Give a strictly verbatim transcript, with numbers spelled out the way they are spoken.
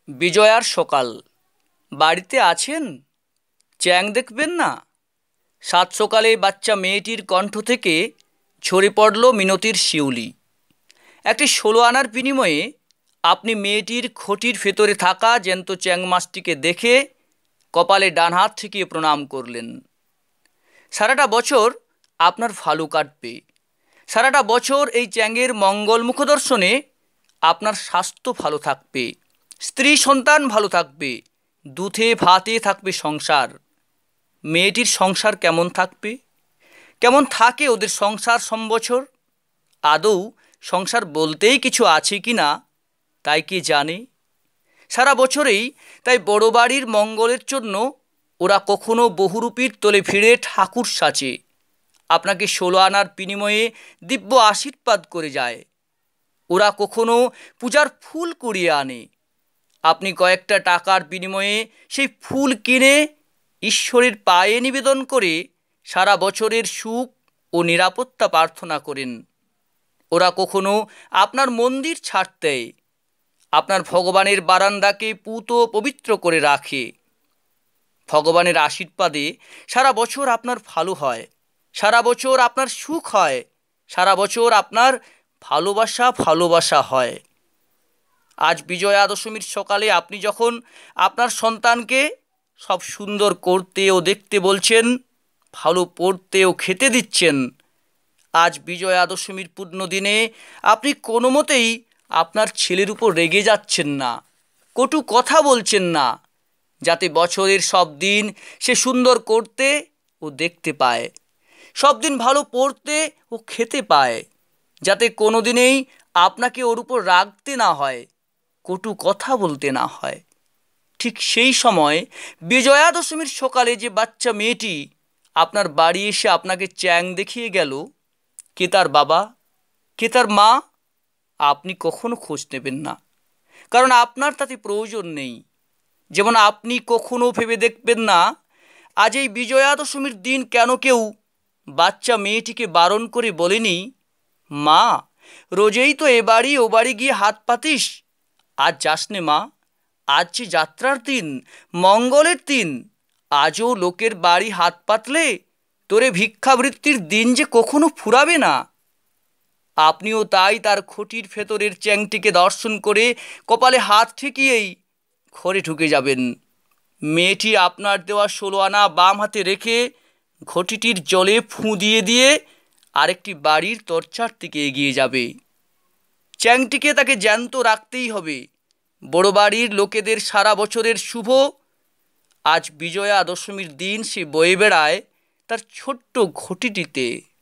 বিজয়ার সকাল। বাড়িতে আছেন? চ্যাং দেখবেন না? সাত সকালে বাচ্চা মেয়েটির কণ্ঠ থেকে ঝরে পড়ল মিনতির শিউলি। একটি ষোলো আনার বিনিময়ে আপনি মেয়েটির খটির ভেতরে থাকা জ্যান্ত চ্যাং মাছটিকে দেখে কপালে ডান হাত ঠেকিয়ে প্রণাম করলেন। সারাটা বছর আপনার ভালো কাটবে। সারাটা বছর এই চ্যাংয়ের মঙ্গল মুখদর্শনে আপনার স্বাস্থ্য ভালো থাকবে, স্ত্রী সন্তান ভালো থাকবে, দুধে ভাতে থাকবে সংসার। মেয়েটির সংসার কেমন থাকবে? কেমন থাকে ওদের সংসার সম্বছর? আদৌ সংসার বলতেই কিছু আছে কি না তাই কে জানে। সারা বছরেই তাই বড় বাড়ির মঙ্গলের জন্য ওরা কখনো বহুরূপীর তোলে ভিড়ে ঠাকুর সাজে, আপনাকে ষোলো আনার বিনিময়ে দিব্য আশীর্বাদ করে যায়। ওরা কখনো পূজার ফুল কুড়িয়ে আনে, আপনি কয়েকটা টাকার বিনিময়ে সেই ফুল কিনে ঈশ্বরের পায়ে নিবেদন করে সারা বছরের সুখ ও নিরাপত্তা প্রার্থনা করেন। ওরা কখনো আপনার মন্দির ছাড় দেয়, আপনার ভগবানের বারান্দাকে পুত পবিত্র করে রাখে। ভগবানের আশীর্বাদে সারা বছর আপনার ভালো হয়, সারা বছর আপনার সুখ হয়, সারা বছর আপনার ভালোবাসা ভালোবাসা হয়। আজ বিজয়া দশমীর সকালে আপনি যখন আপনার সন্তানকে সব সুন্দর করতে ও দেখতে বলছেন, ভালো পড়তে ও খেতে দিচ্ছেন, আজ বিজয়া দশমীর পূর্ণ দিনে আপনি কোনো মতেই আপনার ছেলের উপর রেগে যাচ্ছেন না, কটু কথা বলছেন না, যাতে বছরের সব দিন সে সুন্দর করতে ও দেখতে পায়, সব দিন ভালো পড়তে ও খেতে পায়, যাতে কোনো দিনেই আপনাকে ওর উপর রাগতে না হয়, কটু কথা বলতে না হয়। ঠিক সেই সময় বিজয়া দশমীর সকালে যে বাচ্চা মেয়েটি আপনার বাড়ি এসে আপনাকে চ্যাং দেখিয়ে গেল, কে তার বাবা, কে তার মা, আপনি কখনো খোঁজ নেবেন না, কারণ আপনার তাতে প্রয়োজন নেই। যেমন আপনি কখনো ভেবে দেখবেন না আজ এই বিজয়া দশমীর দিন কেন কেউ বাচ্চা মেয়েটিকে বারণ করে বলেনি, মা রোজেই তো এ বাড়ি ও বাড়ি গিয়ে হাত পাতিস, আজ যাস নে মা, আজ যে যাত্রার দিন, মঙ্গলের দিন, আজও লোকের বাড়ি হাত পাতলে তোরে ভিক্ষাবৃত্তির দিন যে কখনো ফুরাবে না। আপনিও তাই তার খটির ভেতরের চ্যাংটিকে দর্শন করে কপালে হাত ঠেকিয়েই ঘরে ঢুকে যাবেন। মেয়েটি আপনার দেওয়া ষোলো আনা বাম হাতে রেখে ঘটিটির জলে ফুঁ দিয়ে দিয়ে আরেকটি বাড়ির তরচার দিকে এগিয়ে যাবে। চ্যাংটিকে তাকে জ্যান্ত রাখতেই হবে। বড় বাড়ির লোকেদের সারা বছরের শুভ আজ বিজয়া দশমীর দিন সে বয়ে বেড়ায় তার ছোট্ট ঘটিটিতে।